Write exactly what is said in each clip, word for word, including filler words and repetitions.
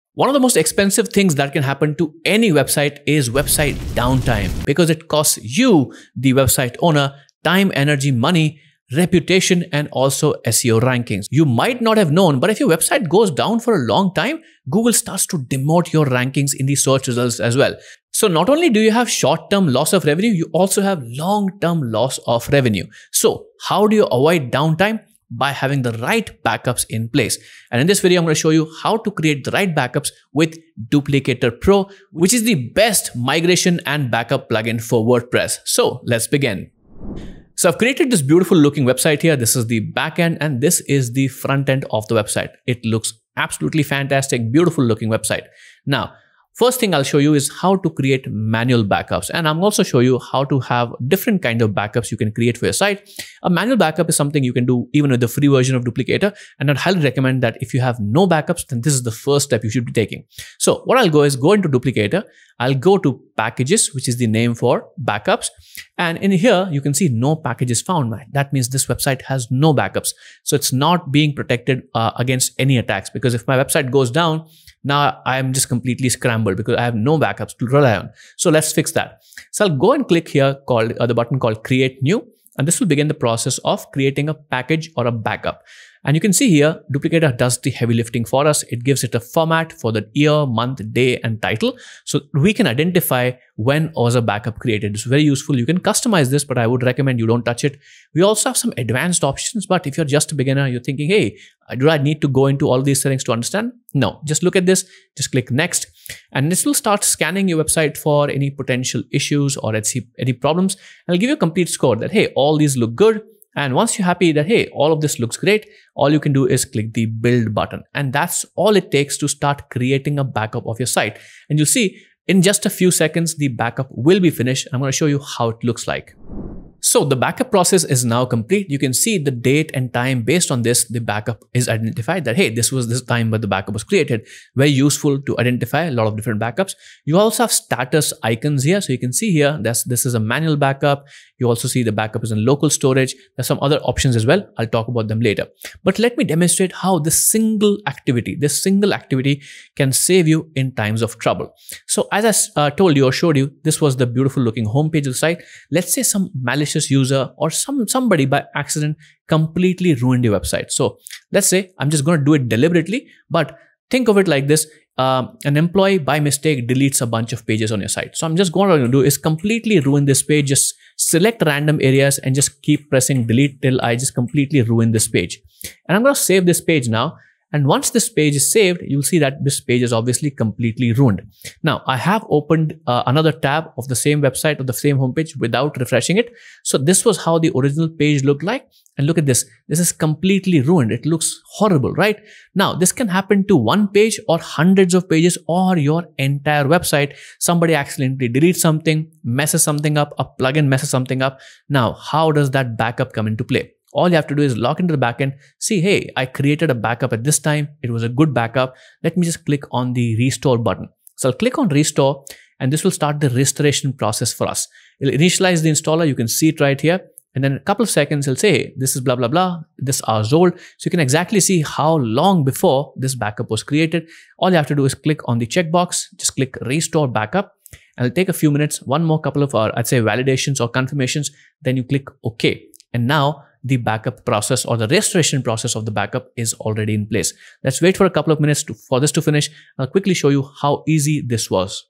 One of the most expensive things that can happen to any website is website downtime, because it costs you, the website owner, time, energy, money, reputation, and also S E O rankings. You might not have known, but if your website goes down for a long time, Google starts to demote your rankings in the search results as well. So not only do you have short-term loss of revenue, you also have long-term loss of revenue. So how do you avoid downtime? By having the right backups in place. And in this video, I'm going to show you how to create the right backups with Duplicator Pro, which is the best migration and backup plugin for WordPress. So let's begin. So I've created this beautiful looking website here. This is the backend and this is the front end of the website. It looks absolutely fantastic, beautiful looking website. Now, first thing I'll show you is how to create manual backups. And I'm also show you how to have different kind of backups you can create for your site. A manual backup is something you can do even with the free version of Duplicator. And I'd highly recommend that if you have no backups, then this is the first step you should be taking. So what I'll go is go into Duplicator. I'll go to packages, which is the name for backups. And in here, you can see no packages found. That means this website has no backups. So it's not being protected uh, against any attacks, because if my website goes down, now I'm just completely scrambled because I have no backups to rely on. So let's fix that. So I'll go and click here called uh, the button called Create New, and this will begin the process of creating a package or a backup. And you can see here, Duplicator does the heavy lifting for us. It gives it a format for the year, month, day, and title. So we can identify when was a backup created. It's very useful. You can customize this, but I would recommend you don't touch it. We also have some advanced options, but if you're just a beginner, you're thinking, hey, do I need to go into all these settings to understand? No, just look at this, just click next, and this will start scanning your website for any potential issues or any problems. And I'll give you a complete score that, hey, all these look good. And once you're happy that, hey, all of this looks great, all you can do is click the build button. And that's all it takes to start creating a backup of your site. And you'll see in just a few seconds, the backup will be finished. I'm going to show you how it looks like. So the backup process is now complete. You can see the date and time. Based on this, the backup is identified that, hey, this was this time when the backup was created. Very useful to identify a lot of different backups. You also have status icons here. So you can see here, that's, this is a manual backup. You also see the backup is in local storage. There's some other options as well. I'll talk about them later. But let me demonstrate how this single activity, this single activity can save you in times of trouble. So as I uh, told you or showed you, this was the beautiful looking homepage of the site. Let's say some malicious user or some somebody by accident completely ruined your website. So let's say I'm just going to do it deliberately, but think of it like this. Um, an employee by mistake deletes a bunch of pages on your site. So I'm just going to do is completely ruin this page. Just select random areas and just keep pressing delete till I just completely ruin this page. And I'm going to save this page now. And once this page is saved, you'll see that this page is obviously completely ruined. Now, I have opened uh, another tab of the same website or the same homepage without refreshing it. So this was how the original page looked like. And look at this. This is completely ruined. It looks horrible, right? Now, this can happen to one page or hundreds of pages or your entire website. Somebody accidentally deletes something, messes something up, a plugin messes something up. Now, how does that backup come into play? All you have to do is log into the backend, see, hey, I created a backup at this time. It was a good backup. Let me just click on the restore button. So I'll click on restore and this will start the restoration process for us. It'll initialize the installer. You can see it right here. And then in a couple of seconds, it'll say, hey, this is blah, blah, blah, this hours old. So you can exactly see how long before this backup was created. All you have to do is click on the checkbox, just click restore backup. And it'll take a few minutes, one more couple of, uh, I'd say validations or confirmations. Then you click OK. And now the backup process or the restoration process of the backup is already in place. Let's wait for a couple of minutes to, for this to finish. I'll quickly show you how easy this was.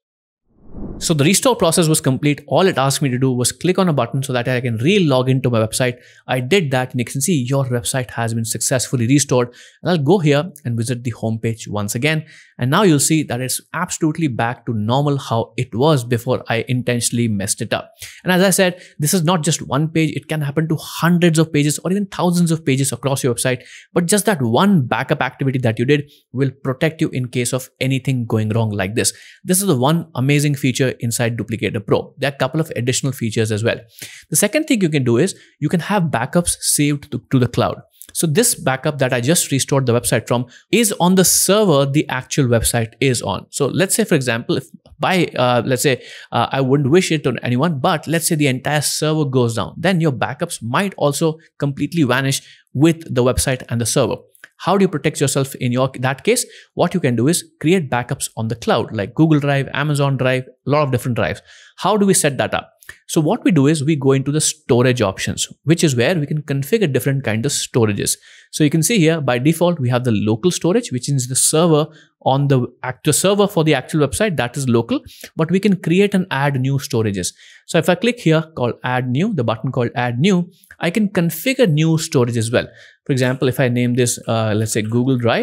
So the restore process was complete. All it asked me to do was click on a button so that I can re-log into my website. I did that and you can see your website has been successfully restored. And I'll go here and visit the homepage once again. And now you'll see that it's absolutely back to normal how it was before I intentionally messed it up. And as I said, this is not just one page. It can happen to hundreds of pages or even thousands of pages across your website. But just that one backup activity that you did will protect you in case of anything going wrong like this. This is the one amazing feature inside Duplicator Pro. There are a couple of additional features as well. The second thing you can do is you can have backups saved to, to the cloud. So this backup that I just restored the website from is on the server the actual website is on. So let's say, for example, if by, uh, let's say, uh, I wouldn't wish it on anyone, but let's say the entire server goes down, then your backups might also completely vanish with the website and the server. How do you protect yourself in your that case? What you can do is create backups on the cloud like Google Drive, Amazon Drive, a lot of different drives. How do we set that up? So what we do is we go into the storage options, which is where we can configure different kinds of storages. So you can see here by default, we have the local storage, which is the server on the actual server for the actual website that is local, but we can create and add new storages. So if I click here called add new, the button called add new, I can configure new storage as well. For example, if I name this, uh, let's say Google Drive,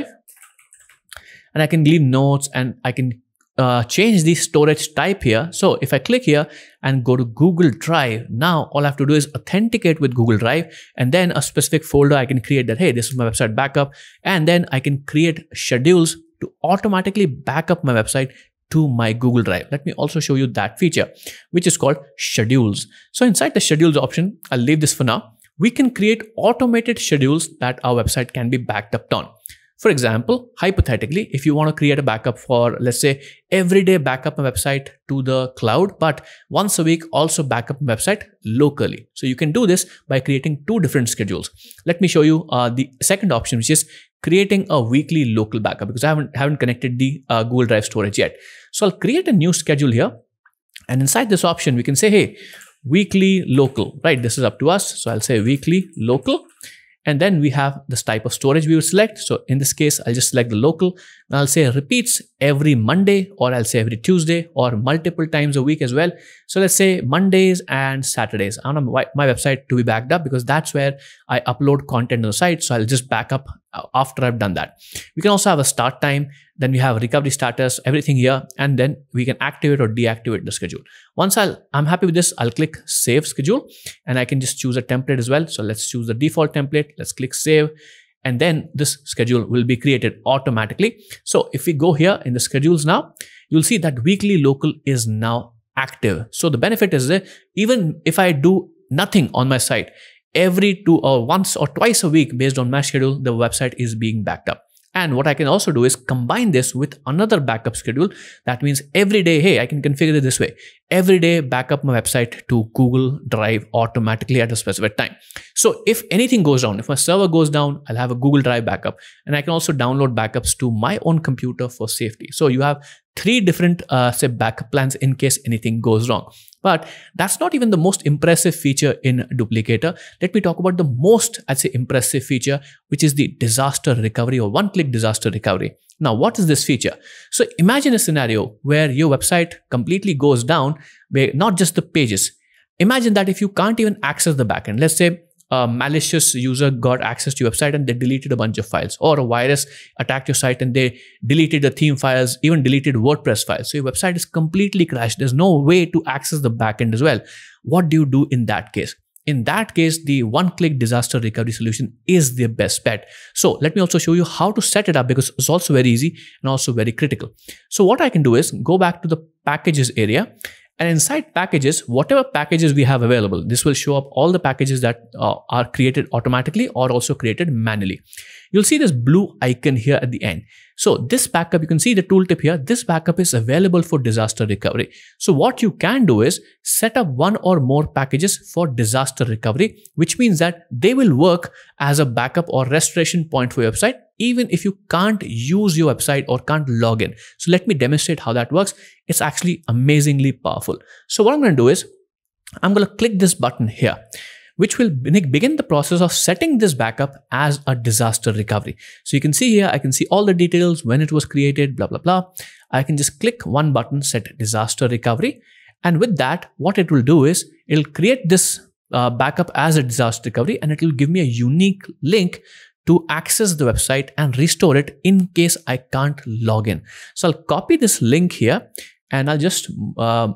and I can leave notes and I can Uh, change the storage type here. So if I click here and go to Google Drive, now all I have to do is authenticate with Google Drive, and then a specific folder I can create that, hey, this is my website backup. And then I can create schedules to automatically back up my website to my Google Drive. Let me also show you that feature, which is called schedules. So inside the schedules option, I'll leave this for now. We can create automated schedules that our website can be backed up on. For example, hypothetically, if you want to create a backup for, let's say, every day backup a website to the cloud, but once a week also backup a website locally. So you can do this by creating two different schedules. Let me show you uh, the second option, which is creating a weekly local backup, because I haven't, haven't connected the uh, Google Drive storage yet. So I'll create a new schedule here. And inside this option, we can say, hey, weekly local, right? This is up to us. So I'll say weekly local. And then we have this type of storage we will select. So in this case, I'll just select the local. And I'll say repeats every Monday, or I'll say every Tuesday, or multiple times a week as well. So let's say Mondays and Saturdays. I want my website to be backed up because that's where I upload content on the site. So I'll just back up after I've done that. We can also have a start time. Then we have recovery status, everything here. And then we can activate or deactivate the schedule. Once I'll, I'm happy with this, I'll click save schedule, and I can just choose a template as well. So let's choose the default template. Let's click save. And then this schedule will be created automatically. So if we go here in the schedules now, you'll see that weekly local is now active. So the benefit is that even if I do nothing on my site, every two or once or twice a week based on my schedule, the website is being backed up. And what I can also do is combine this with another backup schedule. That means every day, hey, I can configure it this way. Every day backup my website to Google Drive automatically at a specific time. So if anything goes down, if my server goes down, I'll have a Google Drive backup, and I can also download backups to my own computer for safety. So you have three different uh, say backup plans in case anything goes wrong. But that's not even the most impressive feature in Duplicator. Let me talk about the most, I'd say, impressive feature, which is the disaster recovery or one-click disaster recovery. Now, what is this feature? So imagine a scenario where your website completely goes down, where not just the pages. Imagine that if you can't even access the backend, let's say a malicious user got access to your website and they deleted a bunch of files, or a virus attacked your site and they deleted the theme files, even deleted WordPress files. So your website is completely crashed. There's no way to access the backend as well. What do you do in that case? In that case, the one-click disaster recovery solution is the best bet. So let me also show you how to set it up, because it's also very easy and also very critical. So what I can do is go back to the packages area. And inside packages, whatever packages we have available, this will show up all the packages that uh, are created automatically or also created manually. You'll see this blue icon here at the end. So this backup, you can see the tooltip here. This backup is available for disaster recovery. So what you can do is set up one or more packages for disaster recovery, which means that they will work as a backup or restoration point for your website, even if you can't use your website or can't log in. So let me demonstrate how that works. It's actually amazingly powerful. So what I'm going to do is I'm going to click this button here, which will begin the process of setting this backup as a disaster recovery. So you can see here, I can see all the details, when it was created, blah, blah, blah. I can just click one button, set disaster recovery. And with that, what it will do is it'll create this uh, backup as a disaster recovery, and it will give me a unique link to access the website and restore it in case I can't log in. So I'll copy this link here and I'll just uh,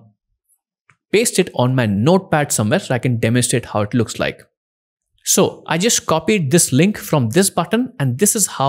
paste it on my notepad somewhere so I can demonstrate how it looks like. So I just copied this link from this button, and this is how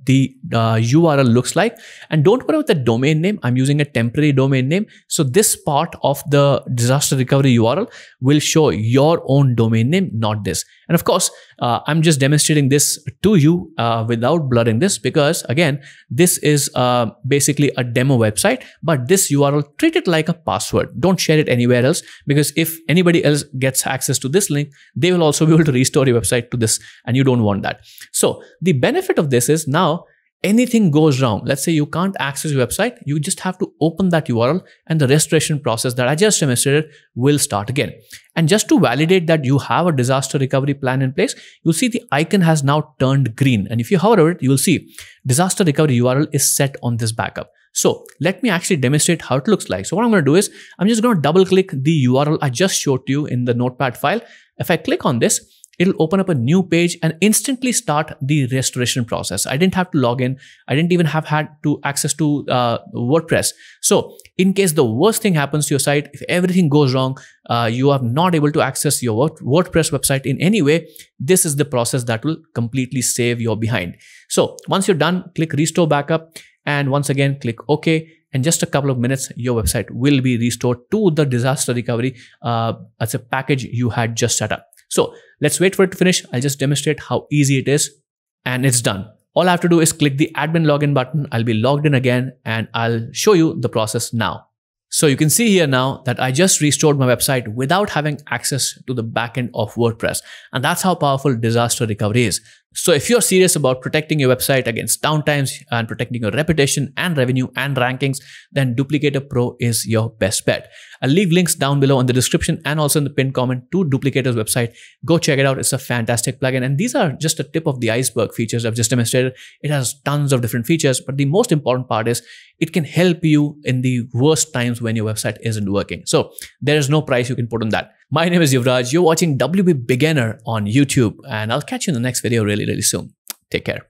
the uh, U R L looks like. And don't worry about the domain name. I'm using a temporary domain name. So this part of the disaster recovery U R L will show your own domain name, not this. And of course, uh, I'm just demonstrating this to you uh, without blurring this, because again, this is uh, basically a demo website, but this U R L, treat it like a password. Don't share it anywhere else, because if anybody else gets access to this link, they will also be able to restore your website to this, and you don't want that. So the benefit of this is now anything goes wrong. Let's say you can't access your website, you just have to open that U R L and the restoration process that I just demonstrated will start again. And just to validate that you have a disaster recovery plan in place, you'll see the icon has now turned green. And if you hover over it, you will see disaster recovery U R L is set on this backup. So let me actually demonstrate how it looks like. So what I'm going to do is I'm just going to double click the U R L I just showed you in the notepad file. If I click on this, it'll open up a new page and instantly start the restoration process. I didn't have to log in. I didn't even have had to access to uh, WordPress. So in case the worst thing happens to your site, if everything goes wrong, uh, you are not able to access your WordPress website in any way, this is the process that will completely save your behind. So once you're done, click Restore Backup. And once again, click OK. In just a couple of minutes, your website will be restored to the disaster recovery uh, as a package you had just set up. So let's wait for it to finish. I'll just demonstrate how easy it is, and it's done. All I have to do is click the admin login button. I'll be logged in again, and I'll show you the process now. So you can see here now that I just restored my website without having access to the backend of WordPress. And that's how powerful disaster recovery is. So if you're serious about protecting your website against downtimes and protecting your reputation and revenue and rankings, then Duplicator Pro is your best bet. I'll leave links down below in the description and also in the pinned comment to Duplicator's website. Go check it out. It's a fantastic plugin. And these are just a tip of the iceberg features I've just demonstrated. It has tons of different features, but the most important part is it can help you in the worst times when your website isn't working. So there is no price you can put on that. My name is Yuvraj. You're watching W P Beginner on YouTube, and I'll catch you in the next video really, really soon. Take care.